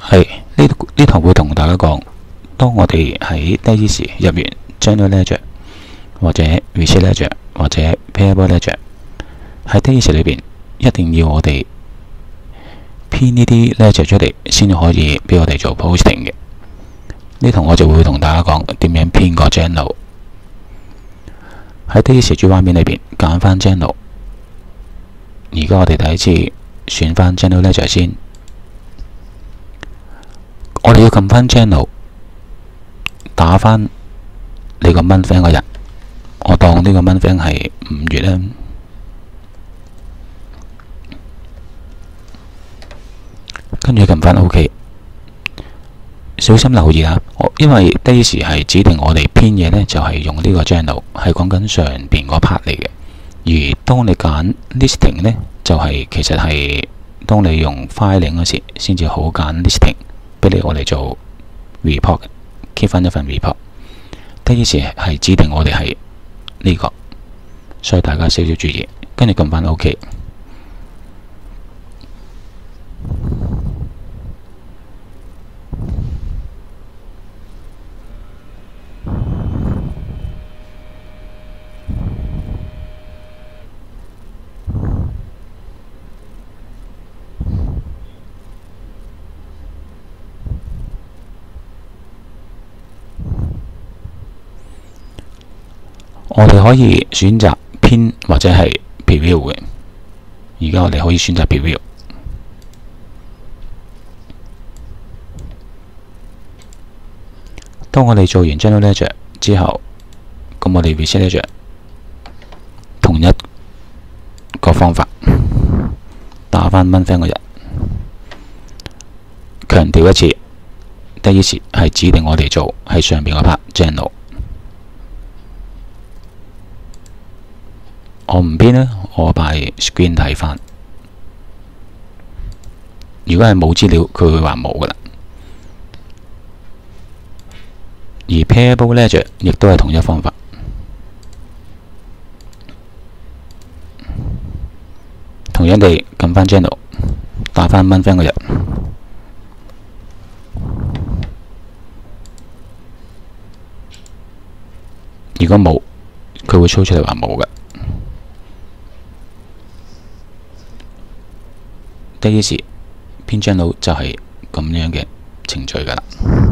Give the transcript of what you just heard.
係呢堂會同大家講，當我哋喺第一時入完 General Ledger 或者 Receipt Ledger 或者 Payable Ledger， 喺第一時裏邊一定要我哋編呢啲 ledger 出嚟，先可以俾我哋做 posting 嘅。呢堂我就會同大家講點樣編個 journal。喺第一時主畫面裏邊揀翻 journal。而家我哋第一次選翻 General Ledger 先，我哋要撳翻 journal， 打翻你個 month end 嗰日，我當呢個 month end 係5月啦。跟住撳翻 OK， 小心留意啦，因為第一時係指定我哋編嘢呢，就係用呢個 journal， 係講緊上邊嗰 part 嚟嘅。而當你揀 listing 呢，就係其實係當你用 filing 嗰時，先至好揀 listing， 俾你我哋做 report，keep 翻一份 report。第一時係指定我哋係呢個，所以大家少少注意。跟住撳翻 OK。我哋可以選擇編或者係 preview 嘅。而家我哋可以選擇 preview。當我哋做完 General Ledger 之後，咁我哋 Receipt Ledger 同一個方法打返month end嗰日，強調一次，第一時係指定我哋做喺上邊嗰 part General。我唔編呢，我擺 screen 睇翻。如果係冇資料，佢會話冇噶啦。而 Payable Ledger 亦都係同一方法。同樣地，撳翻 General， 打翻month end嗰日。如果冇，佢會 show 出嚟話冇嘅。第一時編 journal 就係咁樣嘅程序㗎啦。